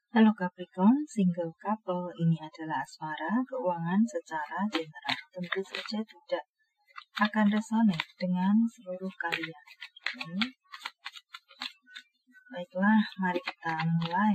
Halo Capricorn, single couple ini adalah asmara, keuangan secara general. Tentu saja tidak akan resonate dengan seluruh kalian. Baiklah, mari kita mulai.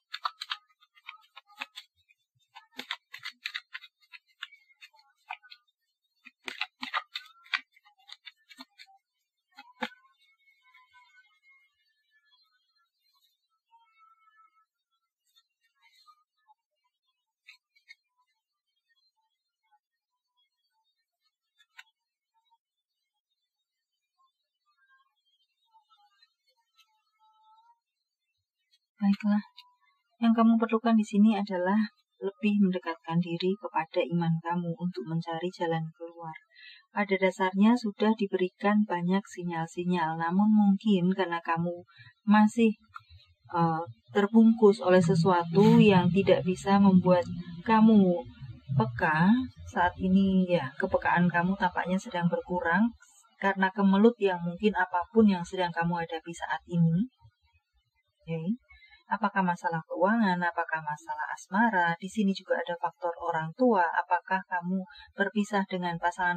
Baiklah, yang kamu perlukan di sini adalah lebih mendekatkan diri kepada iman kamu untuk mencari jalan keluar. Pada dasarnya sudah diberikan banyak sinyal-sinyal, namun mungkin karena kamu masih terbungkus oleh sesuatu yang tidak bisa membuat kamu peka saat ini, ya kepekaan kamu tampaknya sedang berkurang karena kemelut yang mungkin apapun yang sedang kamu hadapi saat ini. Okay. Apakah masalah keuangan, apakah masalah asmara, di sini juga ada faktor orang tua, apakah kamu berpisah dengan pasangan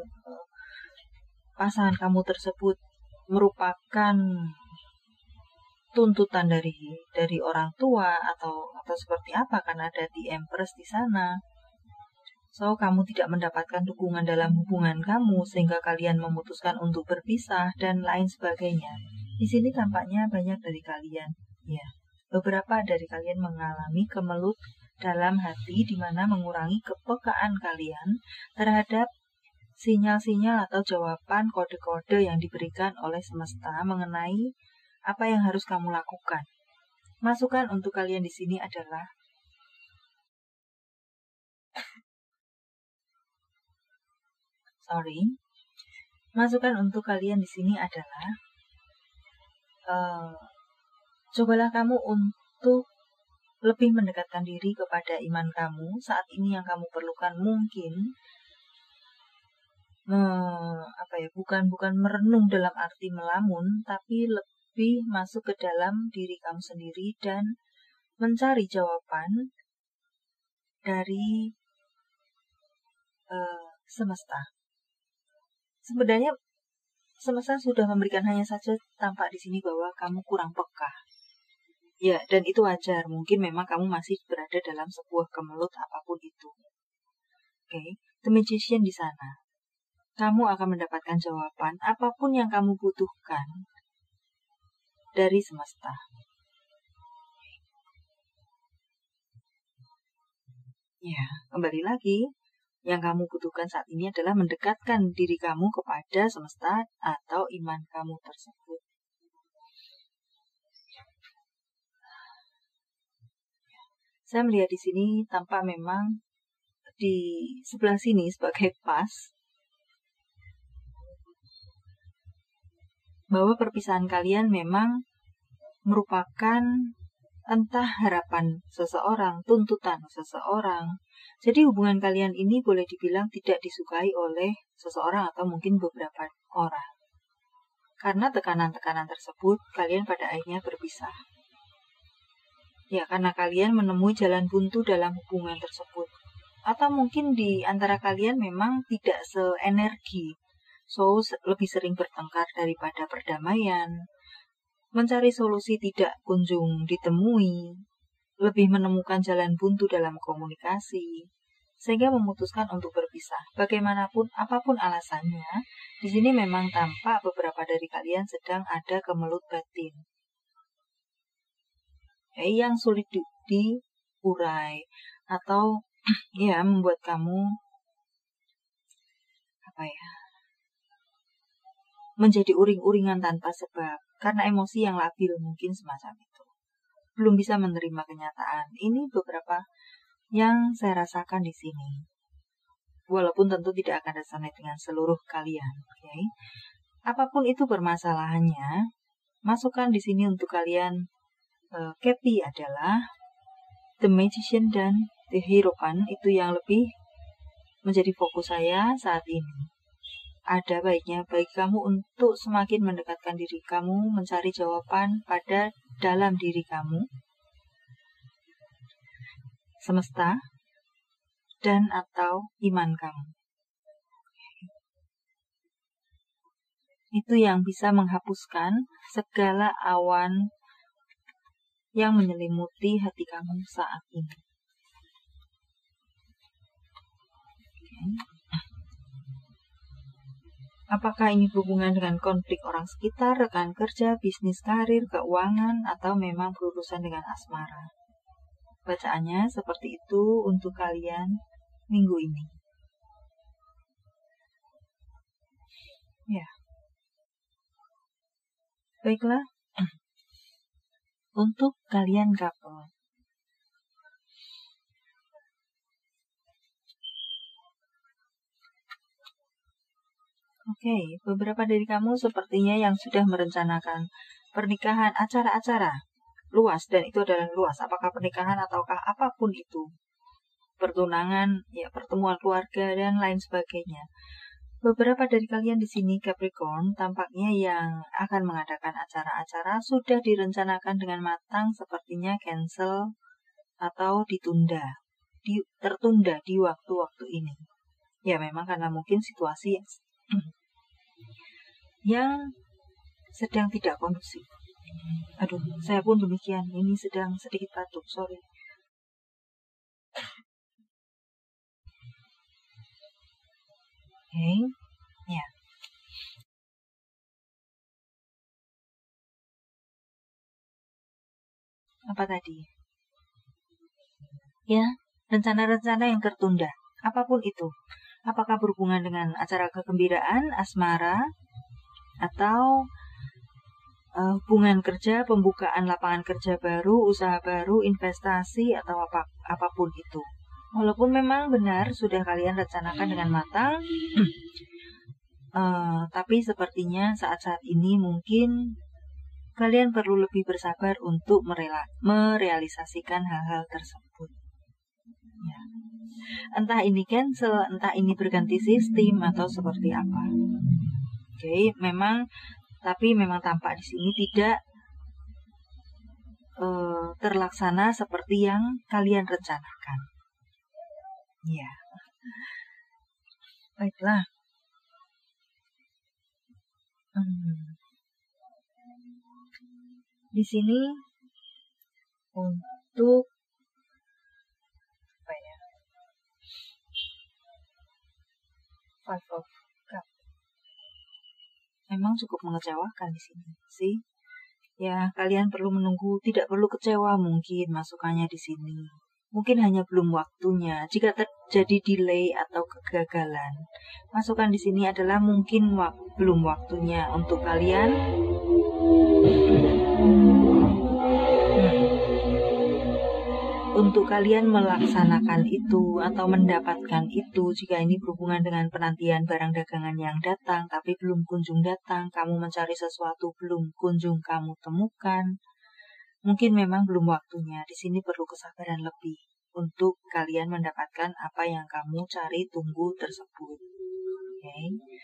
kamu tersebut merupakan tuntutan dari orang tua atau seperti apa, karena ada The Empress di sana. So, kamu tidak mendapatkan dukungan dalam hubungan kamu sehingga kalian memutuskan untuk berpisah dan lain sebagainya. Di sini tampaknya banyak dari kalian, ya. Beberapa dari kalian mengalami kemelut dalam hati di mana mengurangi kepekaan kalian terhadap sinyal-sinyal atau jawaban kode-kode yang diberikan oleh semesta mengenai apa yang harus kamu lakukan. Masukan untuk kalian di sini adalah Masukan untuk kalian di sini adalah cobalah kamu untuk lebih mendekatkan diri kepada iman kamu. Saat ini yang kamu perlukan mungkin bukan merenung dalam arti melamun, tapi lebih masuk ke dalam diri kamu sendiri dan mencari jawaban dari semesta. Sebenarnya semesta sudah memberikan, hanya saja tampak di sini bahwa kamu kurang peka. Ya, dan itu wajar. Mungkin memang kamu masih berada dalam sebuah kemelut apapun itu. Oke, The Magician di sana. Kamu akan mendapatkan jawaban apapun yang kamu butuhkan dari semesta. Ya, kembali lagi. Yang kamu butuhkan saat ini adalah mendekatkan diri kamu kepada semesta atau iman kamu tersebut. Saya melihat di sini tampak memang di sebelah sini sebagai pas bahwa perpisahan kalian memang merupakan entah harapan seseorang, tuntutan seseorang. Jadi hubungan kalian ini boleh dibilang tidak disukai oleh seseorang atau mungkin beberapa orang. Karena tekanan-tekanan tersebut, kalian pada akhirnya berpisah. Ya, karena kalian menemui jalan buntu dalam hubungan tersebut. Atau mungkin di antara kalian memang tidak seenergi. So, lebih sering bertengkar daripada perdamaian. Mencari solusi tidak kunjung ditemui. Lebih menemukan jalan buntu dalam komunikasi. Sehingga memutuskan untuk berpisah. Bagaimanapun, apapun alasannya, di sini memang tampak beberapa dari kalian sedang ada kemelut batin. Yang sulit diurai atau ya membuat kamu menjadi uring-uringan tanpa sebab karena emosi yang labil, mungkin semacam itu. Belum bisa menerima kenyataan. Ini beberapa yang saya rasakan di sini. Walaupun tentu tidak akan resonate dengan seluruh kalian, okay? Apapun itu permasalahannya, masukan di sini untuk kalian Kepi adalah The Magician dan The Hierophant, itu yang lebih menjadi fokus saya saat ini. Ada baiknya bagi kamu untuk semakin mendekatkan diri kamu, mencari jawaban pada dalam diri kamu. semesta dan atau iman kamu. Itu yang bisa menghapuskan segala awan yang menyelimuti hati kamu saat ini. Apakah ini berhubungan dengan konflik orang sekitar, rekan kerja, bisnis, karir, keuangan, atau memang berurusan dengan asmara? Bacaannya seperti itu untuk kalian minggu ini. Ya. Baiklah. Untuk kalian couple. Oke, beberapa dari kamu sepertinya yang sudah merencanakan pernikahan, acara-acara luas, dan itu adalah luas. Apakah pernikahan ataukah apapun itu, pertunangan, ya pertemuan keluarga dan lain sebagainya. Beberapa dari kalian di sini Capricorn tampaknya yang akan mengadakan acara-acara sudah direncanakan dengan matang, sepertinya cancel atau ditunda, tertunda di waktu-waktu ini. Ya memang karena mungkin situasi yang sedang tidak kondusif. Aduh, saya pun demikian. Ini sedang sedikit batuk, sorry. Oke, ya. Apa tadi? Ya, rencana-rencana yang tertunda, apapun itu. Apakah berhubungan dengan acara kegembiraan, asmara, atau hubungan kerja, pembukaan lapangan kerja baru, usaha baru, investasi, atau apapun itu. Walaupun memang benar sudah kalian rencanakan dengan matang, tapi sepertinya saat-saat ini mungkin kalian perlu lebih bersabar untuk merealisasikan hal-hal tersebut. Ya. Entah ini cancel, entah ini berganti sistem, atau seperti apa. Oke, tapi memang tampak di sini tidak terlaksana seperti yang kalian rencanakan. Ya, baiklah. Di sini untuk apa ya? Five of Cups. Memang cukup mengecewakan di sini sih. Ya, kalian perlu menunggu, tidak perlu kecewa mungkin masukannya di sini. Mungkin hanya belum waktunya. Jika terjadi delay atau kegagalan, masukan di sini adalah mungkin belum waktunya untuk kalian melaksanakan itu atau mendapatkan itu. Jika ini berhubungan dengan penantian barang dagangan yang datang tapi belum kunjung datang, kamu mencari sesuatu belum kunjung kamu temukan, mungkin memang belum waktunya. Di sini perlu kesabaran lebih untuk kalian mendapatkan apa yang kamu cari tunggu tersebut. Okay.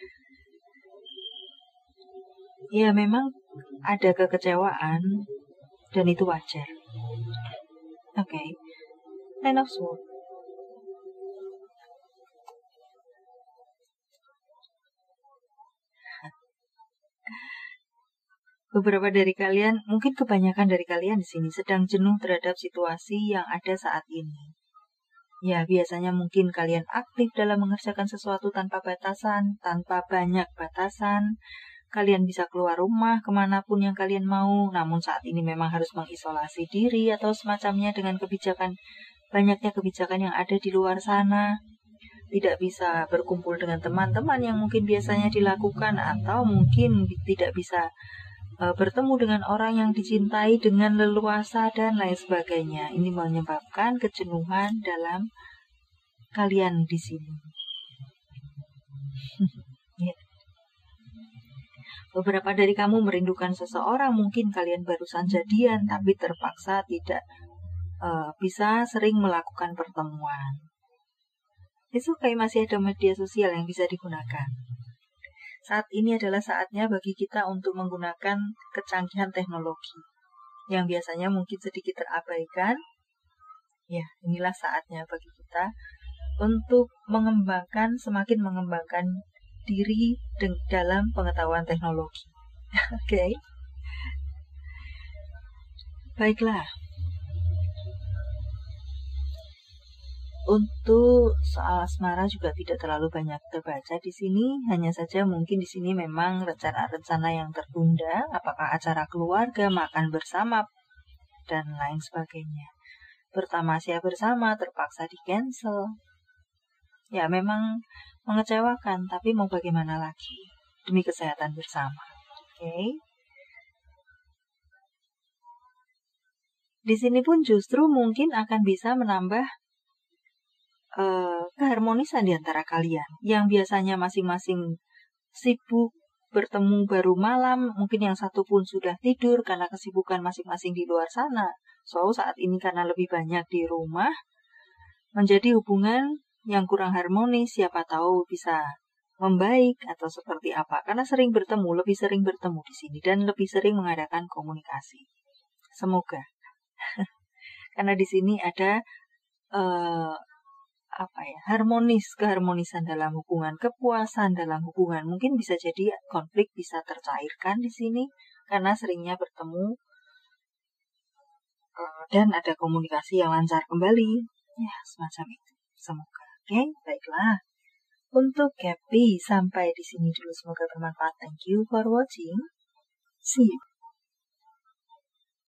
Ya memang ada kekecewaan dan itu wajar. Oke. Ten of Swords. Beberapa dari kalian, mungkin kebanyakan dari kalian di sini sedang jenuh terhadap situasi yang ada saat ini. Ya, biasanya mungkin kalian aktif dalam mengerjakan sesuatu tanpa batasan, tanpa banyak batasan. Kalian bisa keluar rumah kemanapun yang kalian mau, namun saat ini memang harus mengisolasi diri atau semacamnya dengan banyaknya kebijakan yang ada di luar sana. Tidak bisa berkumpul dengan teman-teman yang mungkin biasanya dilakukan, atau mungkin tidak bisa bertemu dengan orang yang dicintai dengan leluasa dan lain sebagainya. Ini menyebabkan kejenuhan dalam kalian di sini. Ya. Beberapa dari kamu merindukan seseorang, mungkin kalian barusan jadian tapi terpaksa tidak bisa sering melakukan pertemuan. Itu kayak masih ada media sosial yang bisa digunakan. Saat ini adalah saatnya bagi kita untuk menggunakan kecanggihan teknologi yang biasanya mungkin sedikit terabaikan. Ya, inilah saatnya bagi kita untuk semakin mengembangkan diri dalam pengetahuan teknologi. Oke. Baiklah. Untuk soal asmara juga tidak terlalu banyak terbaca di sini, hanya saja mungkin di sini memang rencana-rencana yang tertunda, apakah acara keluarga, makan bersama, dan lain sebagainya. Bertamasya bersama terpaksa di-cancel. Ya, memang mengecewakan, tapi mau bagaimana lagi? Demi kesehatan bersama. Oke. Di sini pun justru mungkin akan bisa menambah keharmonisan di antara kalian. Yang biasanya masing-masing sibuk bertemu baru malam, mungkin yang satu pun sudah tidur karena kesibukan masing-masing di luar sana. So, saat ini karena lebih banyak di rumah, menjadi hubungan yang kurang harmonis, siapa tahu bisa membaik atau seperti apa. Karena lebih sering bertemu di sini dan lebih sering mengadakan komunikasi. Semoga. Karena di sini ada keharmonisan dalam hubungan, kepuasan dalam hubungan. Mungkin bisa jadi konflik bisa tercairkan di sini karena seringnya bertemu dan ada komunikasi yang lancar kembali. Ya, semacam itu. Semoga. Oke, baiklah. Untuk Gapi sampai di sini dulu, semoga bermanfaat. Thank you for watching. See you.